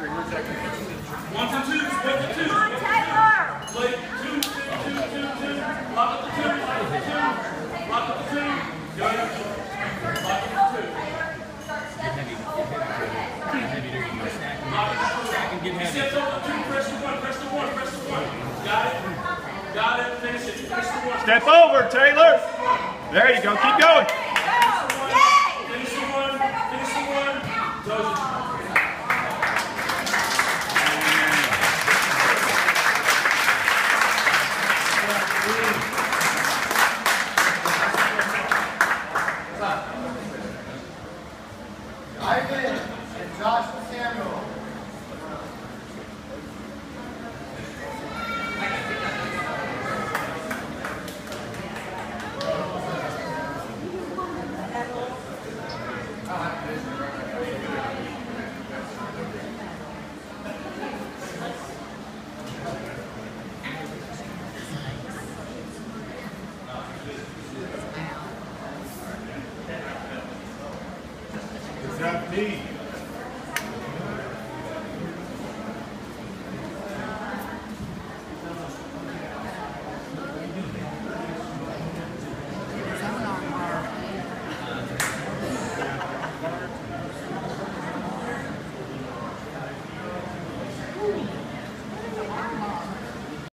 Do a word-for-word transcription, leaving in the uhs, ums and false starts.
One to two, split to two. Come on, Taylor. Play two, two, two, two, two. Lock up the two, lock up the two. Lock up the two. Go ahead. Lock up the two. Get heavy, get heavy. Get heavy, dude. Go stack and Lock up the two. stack and get heavy. Step over the two, press the one, press the one, press the one. Got it? Got it, finish it. Press the one. Step over, Taylor. There you go, keep going. Finish the one, finish the one. Close it. Ivan and Joshua Samuel. Good job, D.